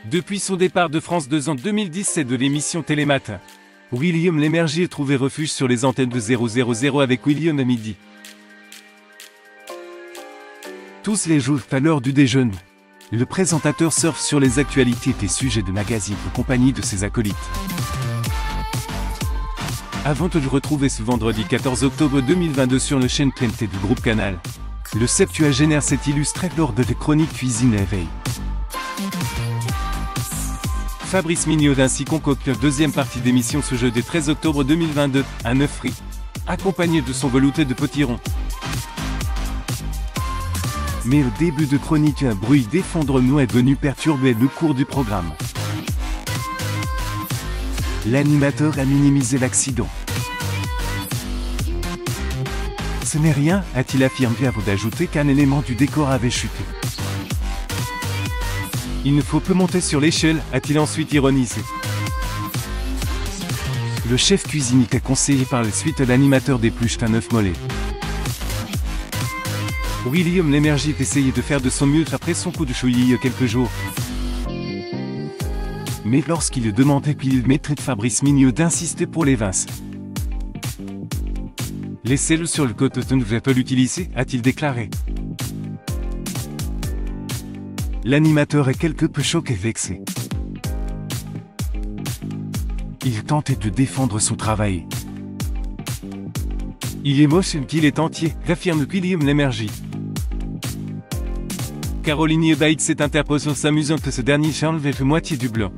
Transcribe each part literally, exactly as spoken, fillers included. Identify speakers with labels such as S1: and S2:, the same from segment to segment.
S1: Depuis son départ de France deux en deux mille dix-sept de l'émission Télématin, William Lémergie a trouvé refuge sur les antennes de zéro zéro zéro avec William à midi. Tous les jours à l'heure du déjeuner, le présentateur surfe sur les actualités et sujets de magazines en compagnie de ses acolytes. Avant de le retrouver ce vendredi quatorze octobre deux mille vingt-deux sur le chaîne T N T du groupe Canal, le septuagénaire s'est illustré lors de des chroniques cuisine et éveil. Fabrice Mignot ainsi concocte la deuxième partie d'émission ce jeudi treize octobre deux mille vingt-deux, un œuf frit, accompagné de son velouté de potiron. Mais au début de chronique, un bruit d'effondrement est venu perturber le cours du programme. L'animateur a minimisé l'accident. Ce n'est rien, a-t-il affirmé avant d'ajouter qu'un élément du décor avait chuté. Il ne faut pas monter sur l'échelle, a-t-il ensuite ironisé. Le chef cuisinier a conseillé par la suite à l'animateur d'éplucher un œuf mollet. William Lémergie essayait de faire de son mieux après son coup de chouïe il y a quelques jours. Mais lorsqu'il demandait puis il mettrait de Fabrice Mignot d'insister pour les vinces. Laissez-le sur le côté, ne vais pas l'utiliser, a-t-il déclaré. L'animateur est quelque peu choqué et vexé. Il tentait de défendre son travail. Il est moche qu'il est entier, affirme William Lémergie. Caroline Ebaïd s'est interposée en s'amusant que ce dernier s'enlevait la moitié du blanc.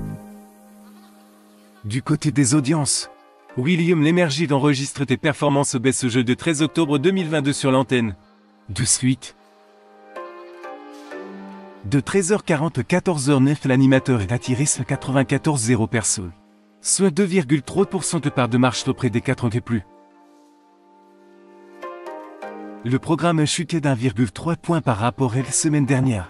S1: Du côté des audiences, William Lémergie enregistre des performances baisse ce jeu de treize octobre deux mille vingt-deux sur l'antenne. De suite. De treize heures quarante à quatorze heures neuf, l'animateur est attiré sur quatre-vingt-quatorze zéro personnes, soit deux virgule trois pour cent de part de marche auprès des quatre ans et plus. Le programme a chuté d'un virgule trois point par rapport à la semaine dernière.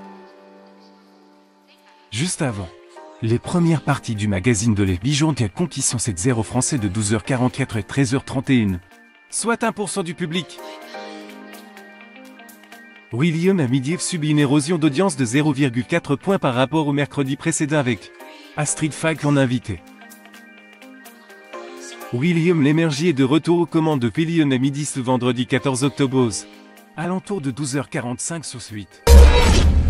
S1: Juste avant, les premières parties du magazine de Les Bijoux ont conquis son sept zéro français de douze heures quarante-quatre et treize heures trente et un, soit un pour cent du public. William à midi subit une érosion d'audience de zéro virgule quatre points par rapport au mercredi précédent avec Astrid Falk en invité. William Lémergie est de retour aux commandes de William à midi ce vendredi quatorze octobre, alentour de douze heures quarante-cinq sur suite.